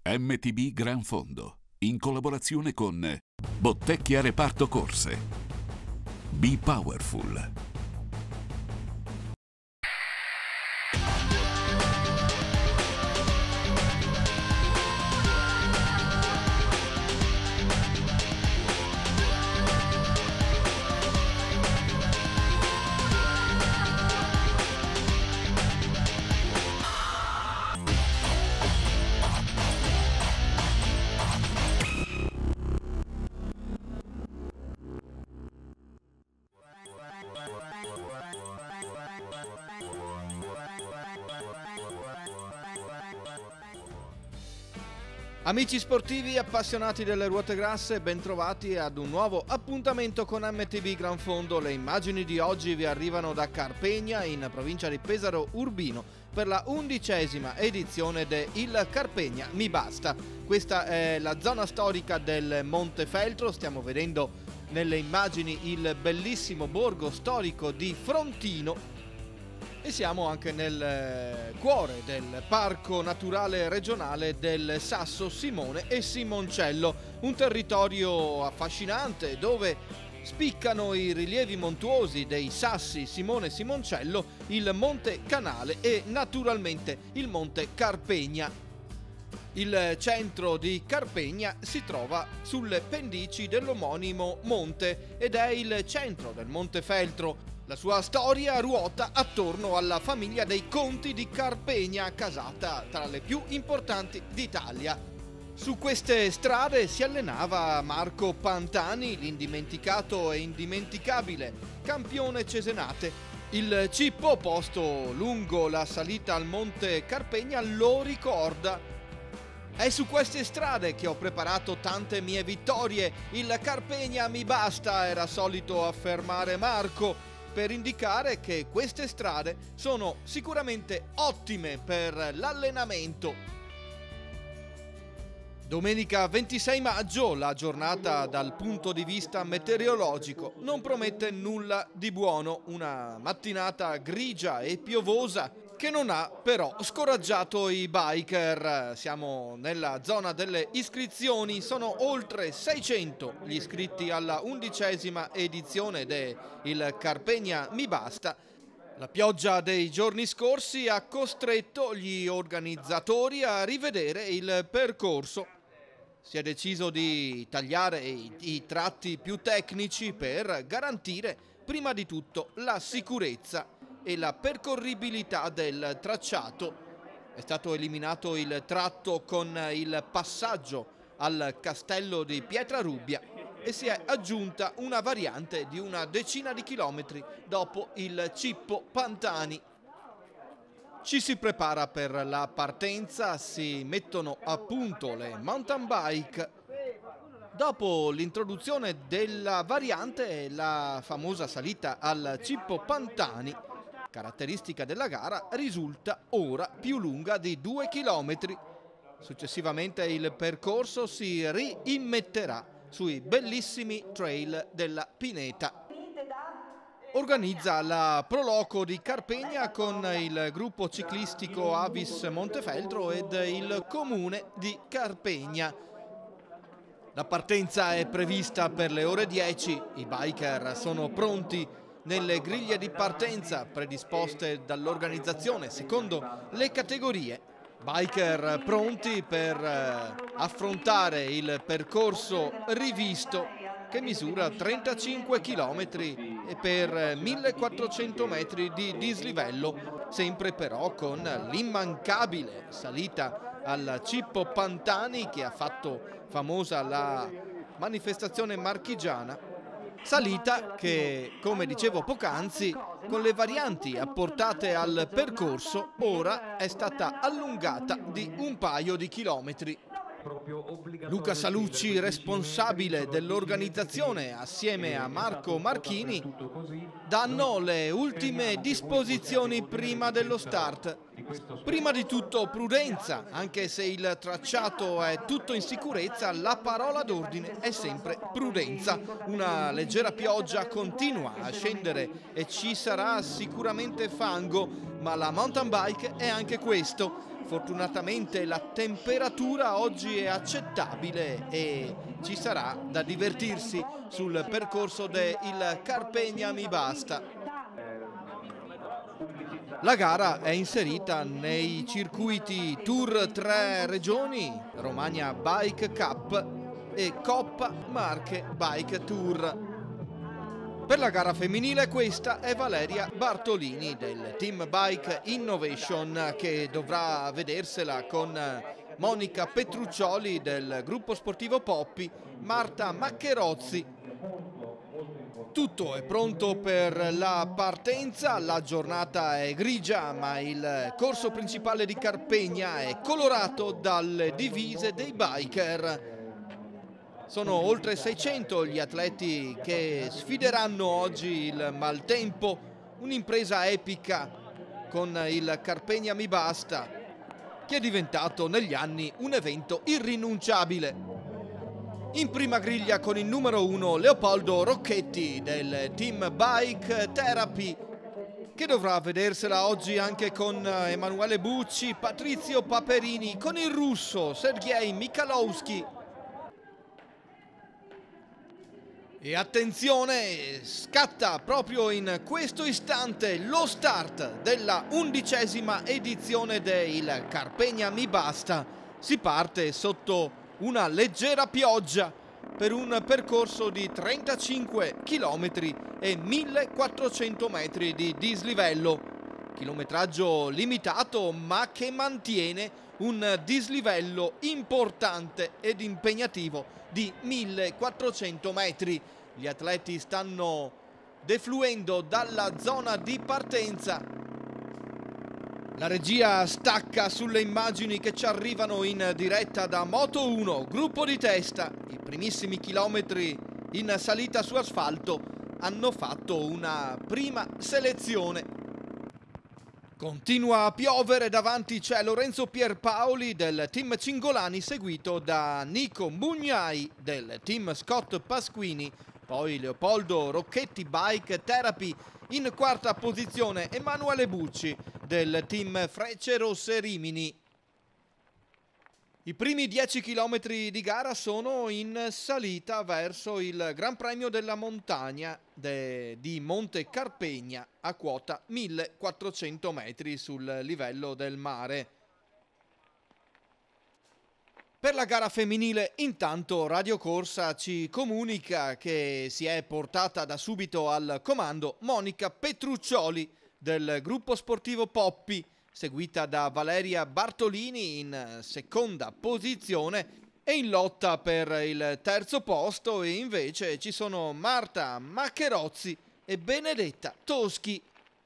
MTB Gran Fondo, in collaborazione con Bottecchia Reparto Corse. Be Powerful. Amici sportivi appassionati delle ruote grasse, bentrovati ad un nuovo appuntamento con MTB Gran Fondo. Le immagini di oggi vi arrivano da Carpegna, in provincia di Pesaro Urbino, per la 11ª edizione del Carpegna Mi Basta. Questa è la zona storica del Montefeltro. Stiamo vedendo nelle immagini il bellissimo borgo storico di Frontino e siamo anche nel cuore del Parco Naturale Regionale del Sasso Simone e Simoncello, un territorio affascinante dove spiccano i rilievi montuosi dei Sassi Simone e Simoncello, il Monte Canale e naturalmente il Monte Carpegna. Il centro di Carpegna si trova sulle pendici dell'omonimo monte ed è il centro del Montefeltro. La sua storia ruota attorno alla famiglia dei Conti di Carpegna, casata tra le più importanti d'Italia. Su queste strade si allenava Marco Pantani, l'indimenticato e indimenticabile campione cesenate. Il cippo posto lungo la salita al Monte Carpegna lo ricorda. È su queste strade che ho preparato tante mie vittorie. Il Carpegna mi basta, era solito affermare Marco, per indicare che queste strade sono sicuramente ottime per l'allenamento. Domenica 26 maggio, la giornata dal punto di vista meteorologico non promette nulla di buono. Una mattinata grigia e piovosa che non ha però scoraggiato i biker. Siamo nella zona delle iscrizioni, sono oltre 600 gli iscritti alla 11ª edizione del Carpegna Mi Basta. La pioggia dei giorni scorsi ha costretto gli organizzatori a rivedere il percorso. Si è deciso di tagliare i tratti più tecnici per garantire prima di tutto la sicurezza e la percorribilità del tracciato. È stato eliminato il tratto con il passaggio al castello di Pietrarubbia e si è aggiunta una variante di una decina di chilometri dopo il Cippo Pantani. Ci si prepara per la partenza, si mettono a punto le mountain bike. Dopo l'introduzione della variante, la famosa salita al Cippo Pantani, caratteristica della gara, risulta ora più lunga di 2 chilometri. Successivamente il percorso si riimmetterà sui bellissimi trail della Pineta. Organizza la Proloco di Carpegna con il gruppo ciclistico Avis Montefeltro ed il comune di Carpegna. La partenza è prevista per le ore 10, i biker sono pronti nelle griglie di partenza predisposte dall'organizzazione secondo le categorie. Biker pronti per affrontare il percorso rivisto che misura 35 km e per 1400 metri di dislivello, sempre però con l'immancabile salita al Cippo Pantani che ha fatto famosa la manifestazione marchigiana. Salita che, come dicevo poc'anzi, con le varianti apportate al percorso ora è stata allungata di un paio di chilometri. Luca Salucci, responsabile dell'organizzazione, assieme a Marco Marchini, danno le ultime disposizioni prima dello start. Prima di tutto prudenza, anche se il tracciato è tutto in sicurezza, la parola d'ordine è sempre prudenza. Una leggera pioggia continua a scendere e ci sarà sicuramente fango, ma la mountain bike è anche questo. Fortunatamente la temperatura oggi è accettabile e ci sarà da divertirsi sul percorso del Carpegna Mi Basta. La gara è inserita nei circuiti Tour 3 Regioni, Romagna Bike Cup e Coppa Marche Bike Tour. Per la gara femminile questa è Valeria Bartolini del Team Bike Innovation, che dovrà vedersela con Monica Petruccioli del gruppo sportivo Poppi, Marta Maccherozzi. Tutto è pronto per la partenza, la giornata è grigia ma il corso principale di Carpegna è colorato dalle divise dei biker. Sono oltre 600 gli atleti che sfideranno oggi il maltempo, un'impresa epica con il Carpegna Mi Basta, che è diventato negli anni un evento irrinunciabile. In prima griglia con il numero 1 Leopoldo Rocchetti del Team Bike Therapy, che dovrà vedersela oggi anche con Emanuele Bucci, Patrizio Paperini, con il russo Sergej Michalowski. E attenzione, scatta proprio in questo istante lo start della 11ª edizione del Carpegna Mi Basta. Si parte sotto una leggera pioggia per un percorso di 35 km e 1400 metri di dislivello. Chilometraggio limitato ma che mantiene un dislivello importante ed impegnativo di 1400 metri. Gli atleti stanno defluendo dalla zona di partenza. La regia stacca sulle immagini che ci arrivano in diretta da Moto1, gruppo di testa. I primissimi chilometri in salita su asfalto hanno fatto una prima selezione. Continua a piovere, davanti c'è Lorenzo Pierpaoli del team Cingolani, seguito da Nico Mugnai del team Scott Pasquini, poi Leopoldo Rocchetti Bike Therapy, in quarta posizione Emanuele Bucci del team Frecce Rimini. I primi 10 km di gara sono in salita verso il Gran Premio della Montagna di Monte Carpegna a quota 1400 metri sul livello del mare. Per la gara femminile intanto Radio Corsa ci comunica che si è portata da subito al comando Monica Petruccioli del gruppo sportivo Poppi, seguita da Valeria Bartolini in seconda posizione, e in lotta per il terzo posto e invece ci sono Marta Maccherozzi e Benedetta Toschi.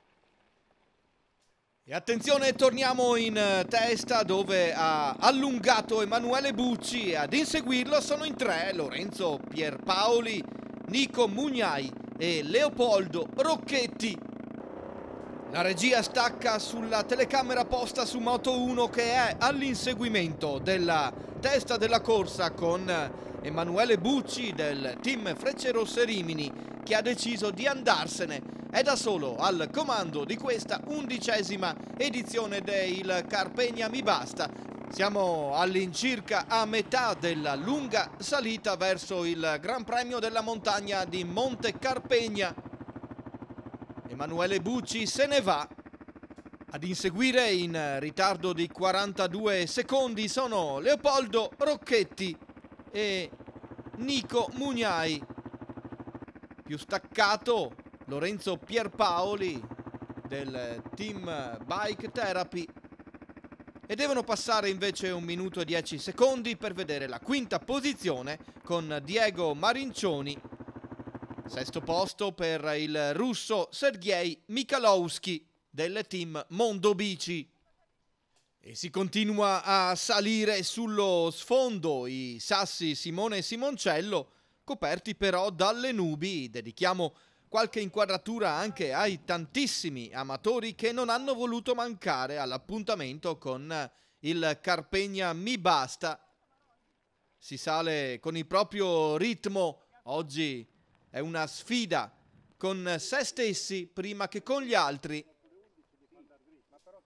E attenzione, torniamo in testa dove ha allungato Emanuele Bucci e ad inseguirlo sono in tre Lorenzo Pierpaoli, Nico Mugnai e Leopoldo Rocchetti. La regia stacca sulla telecamera posta su Moto1 che è all'inseguimento della testa della corsa con Emanuele Bucci del team Frecce Rimini, che ha deciso di andarsene. È da solo al comando di questa 11ª edizione del Carpegna Mi Basta. Siamo all'incirca a metà della lunga salita verso il Gran Premio della Montagna di Monte Carpegna. Emanuele Bucci se ne va. Ad inseguire in ritardo di 42 secondi sono Leopoldo Rocchetti e Nico Mugnai. Più staccato Lorenzo Pierpaoli del team Bike Therapy. E devono passare invece 1 minuto e 10 secondi per vedere la quinta posizione con Diego Marincioni. Sesto posto per il russo Sergej Michalowski del team Mondo Bici. E si continua a salire sullo sfondo i sassi Simone e Simoncello, coperti però dalle nubi. Dedichiamo qualche inquadratura anche ai tantissimi amatori che non hanno voluto mancare all'appuntamento con il Carpegna Mi Basta. Si sale con il proprio ritmo. Oggi è una sfida con se stessi prima che con gli altri.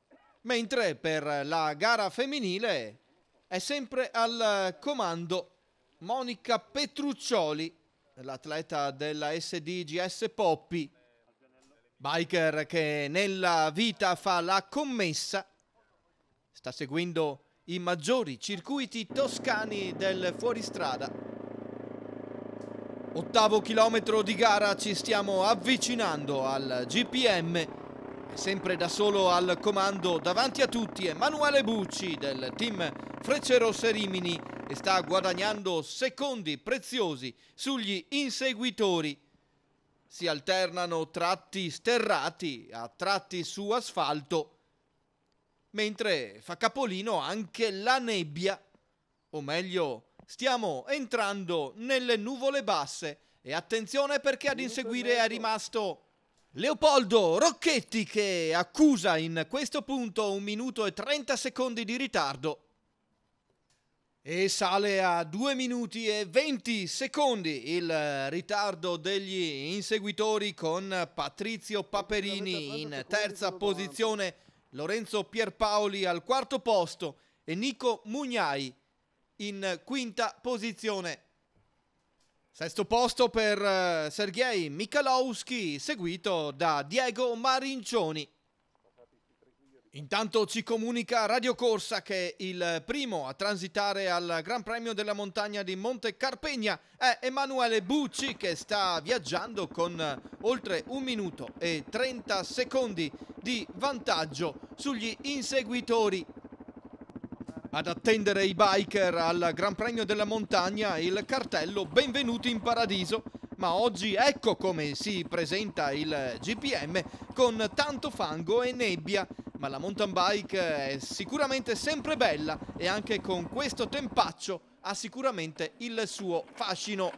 mentre per la gara femminile è sempre al comando Monica Petruccioli, l'atleta della SDGS Poppi, biker che nella vita fa la commessa, sta seguendo i maggiori circuiti toscani del fuoristrada. 8° chilometro di gara, ci stiamo avvicinando al GPM, è sempre da solo al comando davanti a tutti Emanuele Bucci del team Freccerosse Rimini e sta guadagnando secondi preziosi sugli inseguitori. Si alternano tratti sterrati a tratti su asfalto, mentre fa capolino anche la nebbia, o meglio, stiamo entrando nelle nuvole basse e attenzione perché ad inseguire è rimasto Leopoldo Rocchetti che accusa in questo punto 1 minuto e 30 secondi di ritardo e sale a 2 minuti e 20 secondi il ritardo degli inseguitori con Patrizio Paperini in terza posizione, Lorenzo Pierpaoli al 4° posto e Nico Mugnai in 5ª posizione. 6° posto per Sergei Michalowski, seguito da Diego Marincioni. Intanto ci comunica Radio Corsa che il primo a transitare al Gran Premio della Montagna di Monte Carpegna è Emanuele Bucci, che sta viaggiando con oltre 1 minuto e 30 secondi di vantaggio sugli inseguitori. Ad attendere i biker al Gran Premio della Montagna il cartello Benvenuti in Paradiso, ma oggi ecco come si presenta il GPM con tanto fango e nebbia, ma la mountain bike è sicuramente sempre bella e anche con questo tempaccio ha sicuramente il suo fascino.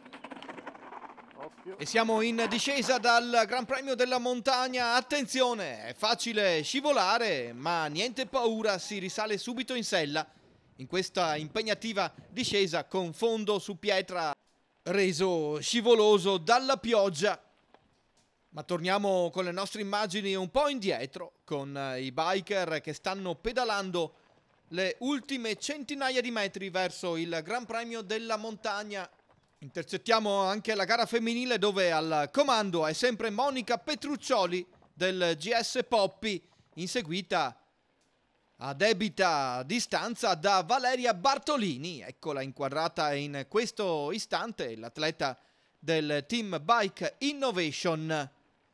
E siamo in discesa dal Gran Premio della Montagna, attenzione, è facile scivolare, ma niente paura, si risale subito in sella in questa impegnativa discesa con fondo su pietra reso scivoloso dalla pioggia. Ma torniamo con le nostre immagini un po' indietro, con i biker che stanno pedalando le ultime centinaia di metri verso il Gran Premio della Montagna. Intercettiamo anche la gara femminile dove al comando è sempre Monica Petruccioli del GS Poppi, inseguita a debita distanza da Valeria Bartolini. Eccola inquadrata in questo istante, l'atleta del Team Bike Innovation.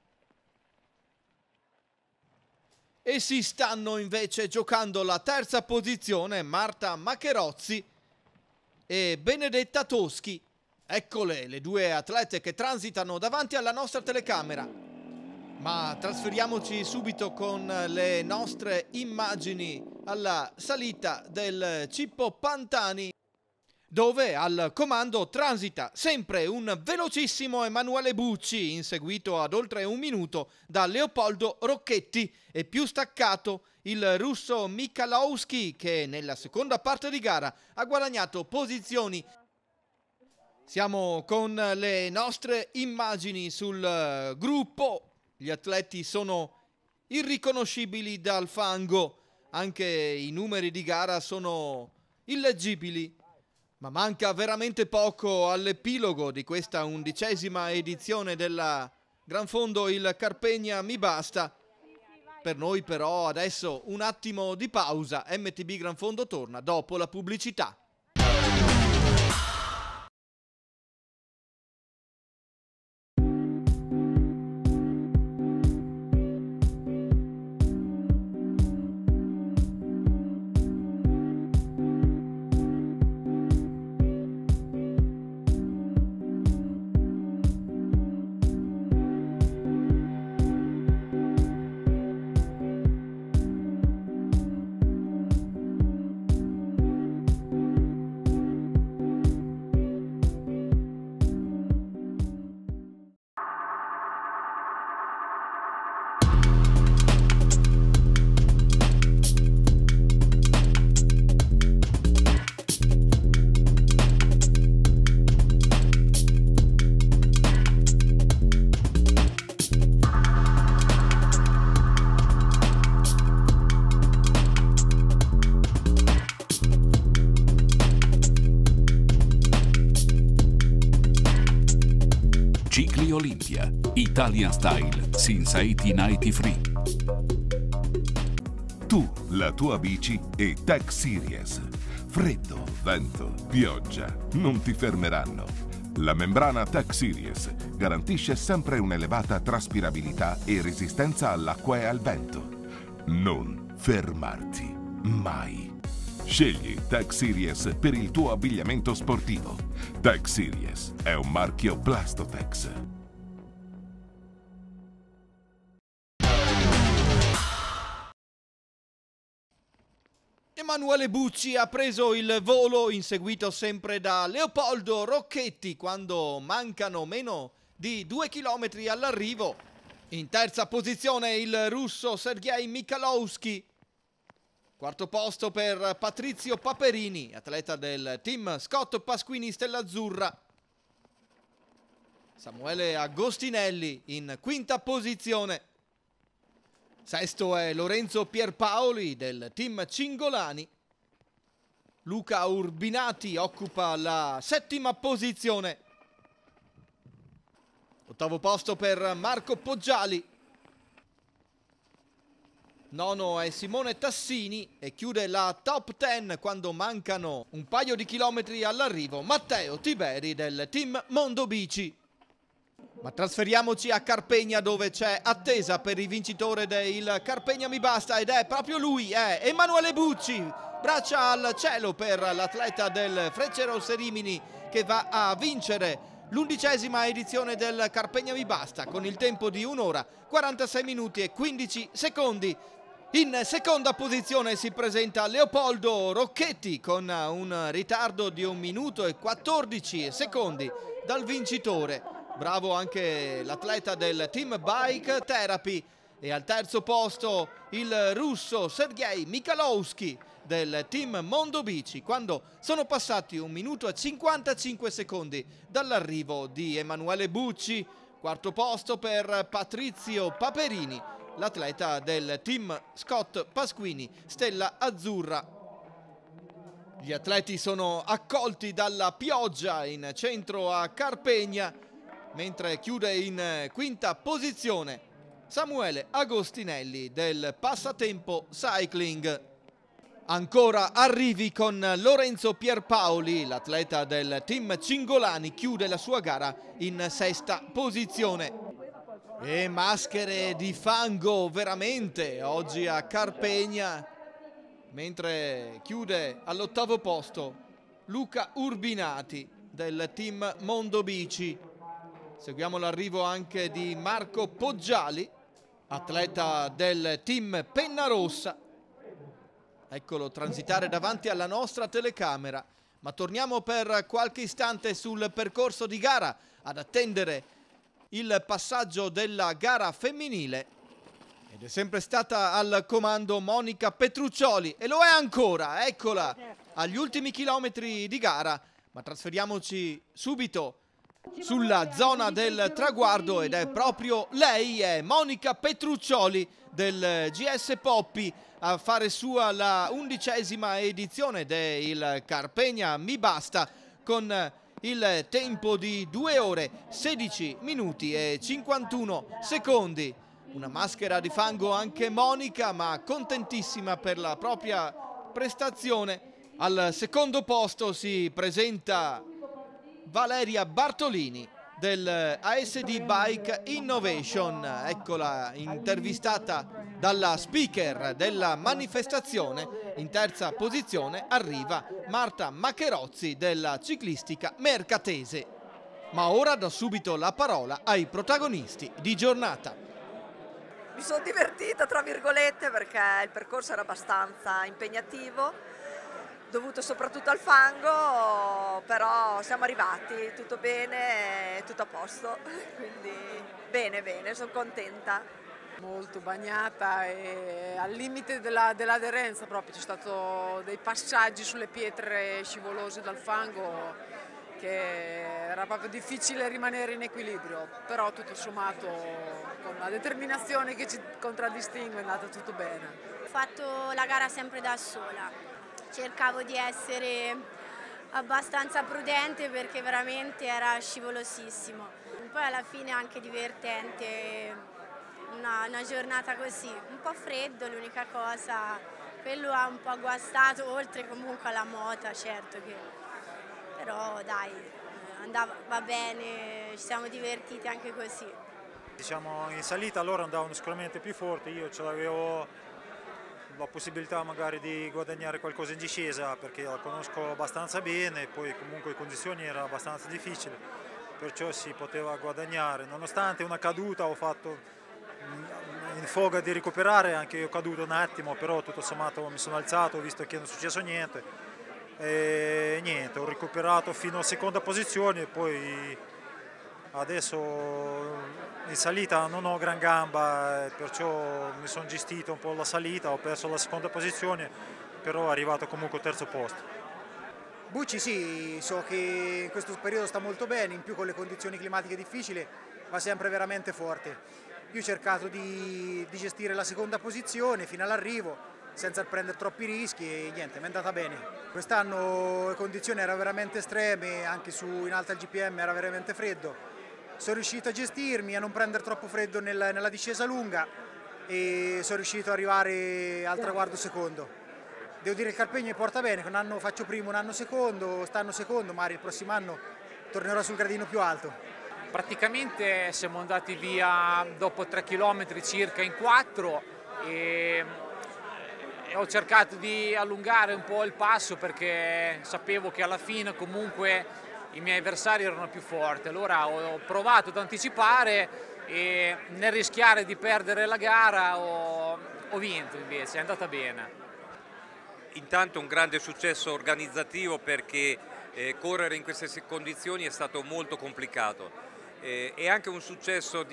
E si stanno invece giocando la terza posizione Marta Macherozzi e Benedetta Toschi. Eccole le due atlete che transitano davanti alla nostra telecamera. Ma trasferiamoci subito con le nostre immagini alla salita del Cippo Pantani, dove al comando transita sempre un velocissimo Emanuele Bucci, inseguito ad oltre 1 minuto da Leopoldo Rocchetti, e più staccato il russo Michalowski, che nella seconda parte di gara ha guadagnato posizioni. Siamo con le nostre immagini sul gruppo. Gli atleti sono irriconoscibili dal fango, anche i numeri di gara sono illeggibili, ma manca veramente poco all'epilogo di questa 11ª edizione della Gran Fondo il Carpegna Mi Basta. Per noi però adesso un attimo di pausa, MTB Gran Fondo torna dopo la pubblicità. Cicli Olimpia, Italian Style since 1893. Tu, la tua bici e Tech Series. Freddo, vento, pioggia, non ti fermeranno. La membrana Tech Series garantisce sempre un'elevata traspirabilità e resistenza all'acqua e al vento. Non fermarti, mai. Scegli Tech Series per il tuo abbigliamento sportivo. Tech Series è un marchio Plastotex. Emanuele Bucci ha preso il volo, inseguito sempre da Leopoldo Rocchetti quando mancano meno di 2 chilometri all'arrivo. In terza posizione il russo Sergej Michalowski. Quarto posto per Patrizio Paperini, atleta del team Scott Pasquini Stella Azzurra. Samuele Agostinelli in quinta posizione. Sesto è Lorenzo Pierpaoli del team Cingolani. Luca Urbinati occupa la settima posizione. Ottavo posto per Marco Poggiali. Nono è Simone Tassini e chiude la top 10 quando mancano un paio di chilometri all'arrivo Matteo Tiberi del team Mondo Bici. Ma trasferiamoci a Carpegna dove c'è attesa per il vincitore del Carpegna Mi Basta ed è proprio lui, è Emanuele Bucci. Braccia al cielo per l'atleta del Frecciarossa Rimini che va a vincere l'11ª edizione del Carpegna Mi Basta con il tempo di 1 ora 46 minuti e 15 secondi. In seconda posizione si presenta Leopoldo Rocchetti con un ritardo di 1 minuto e 14 secondi dal vincitore. Bravo anche l'atleta del team Bike Therapy e al terzo posto il russo Sergej Michalowski del team Mondo Bici quando sono passati 1 minuto e 55 secondi dall'arrivo di Emanuele Bucci. Quarto posto per Patrizio Paperini, l'atleta del team Scott Pasquini Stella Azzurra. Gli atleti sono accolti dalla pioggia in centro a Carpegna, mentre chiude in quinta posizione Samuele Agostinelli del Passatempo Cycling. Ancora arrivi con Lorenzo Pierpaoli, l'atleta del team Cingolani, chiude la sua gara in sesta posizione. E maschere di fango veramente oggi a Carpegna, mentre chiude all'8º posto Luca Urbinati del team Mondo Bici. Seguiamo l'arrivo anche di Marco Poggiali, atleta del team Penna Rossa. Eccolo transitare davanti alla nostra telecamera, ma torniamo per qualche istante sul percorso di gara ad attendere il passaggio della gara femminile. Ed è sempre stata al comando Monica Petruccioli e lo è ancora, eccola, agli ultimi chilometri di gara, ma trasferiamoci subito sulla zona del traguardo ed è proprio lei, è Monica Petruccioli del GS Poppi a fare sua la 11ª edizione del Carpegna Mi Basta con il tempo di 2 ore 16 minuti e 51 secondi. Una maschera di fango anche Monica, ma contentissima per la propria prestazione. Al secondo posto si presenta Valeria Bartolini del ASD Bike Innovation. Eccola intervistata dalla speaker della manifestazione. In terza posizione arriva Marta Macherozzi della ciclistica mercatese. Ma ora do subito la parola ai protagonisti di giornata. Mi sono divertita tra virgolette perché il percorso era abbastanza impegnativo, dovuto soprattutto al fango, però siamo arrivati, tutto bene, tutto a posto, quindi bene, sono contenta. Molto bagnata e al limite dell'aderenza proprio, c'è stato dei passaggi sulle pietre scivolose dal fango che era proprio difficile rimanere in equilibrio, però tutto sommato con la determinazione che ci contraddistingue è andato tutto bene. Ho fatto la gara sempre da sola, cercavo di essere abbastanza prudente perché veramente era scivolosissimo. poi alla fine è anche divertente una giornata così, un po' freddo l'unica cosa, quello ha un po' guastato, oltre comunque alla moto, certo che, però dai, va bene, ci siamo divertiti anche così. Diciamo in salita loro andavano sicuramente più forti, io ce l'avevo la possibilità magari di guadagnare qualcosa in discesa perché la conosco abbastanza bene, poi comunque le condizioni erano abbastanza difficili, perciò si poteva guadagnare. Nonostante una caduta ho fatto in foga di recuperare, anche io ho caduto un attimo, però tutto sommato mi sono alzato, ho visto che non è successo niente e niente, ho recuperato fino a seconda posizione e poi adesso in salita non ho gran gamba, perciò mi sono gestito un po' la salita, ho perso la seconda posizione, però è arrivato comunque al terzo posto. Bucci sì, so che in questo periodo sta molto bene, in più con le condizioni climatiche difficili va sempre veramente forte. Io ho cercato di gestire la seconda posizione fino all'arrivo senza prendere troppi rischi e niente, mi è andata bene. Quest'anno le condizioni erano veramente estreme, anche in alta al GPM era veramente freddo. Sono riuscito a gestirmi, a non prendere troppo freddo nella discesa lunga e sono riuscito ad arrivare al traguardo secondo. Devo dire che il Carpegno mi porta bene, un anno faccio primo, un anno secondo, quest'anno secondo, magari il prossimo anno tornerò sul gradino più alto. Praticamente siamo andati via dopo 3 km circa in 4 e ho cercato di allungare un po' il passo perché sapevo che alla fine comunque i miei avversari erano più forti, allora ho provato ad anticipare e nel rischiare di perdere la gara ho vinto invece, è andata bene. Intanto un grande successo organizzativo perché correre in queste condizioni è stato molto complicato. È anche un successo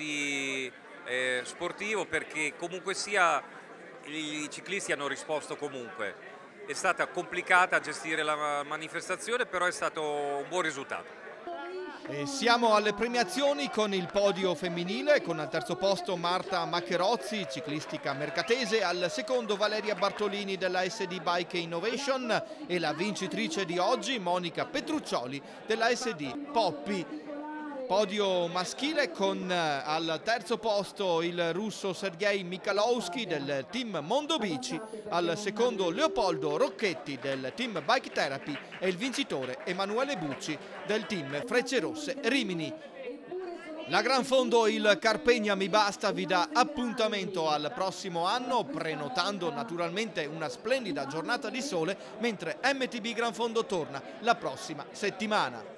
sportivo perché comunque sia i ciclisti hanno risposto comunque. È stata complicata gestire la manifestazione, però è stato un buon risultato. E siamo alle premiazioni con il podio femminile, con al terzo posto Marta Maccherozzi, ciclistica mercatese, al secondo Valeria Bartolini della SD Bike Innovation e la vincitrice di oggi Monica Petruccioli della SD Poppi. Podio maschile con al terzo posto il russo Sergei Michalowski del team Mondobici, al secondo Leopoldo Rocchetti del team Bike Therapy e il vincitore Emanuele Bucci del team Frecce Rosse Rimini. La Gran Fondo il Carpegna Mi Basta vi dà appuntamento al prossimo anno, prenotando naturalmente una splendida giornata di sole, mentre MTB Gran Fondo torna la prossima settimana.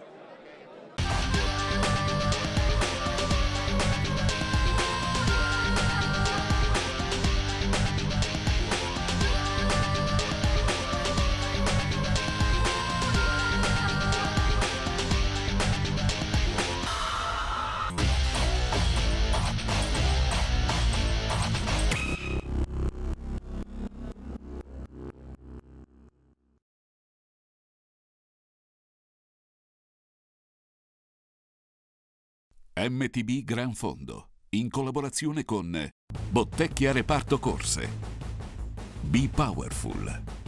MTB Gran Fondo, in collaborazione con Bottecchia Reparto Corse. Be Powerful.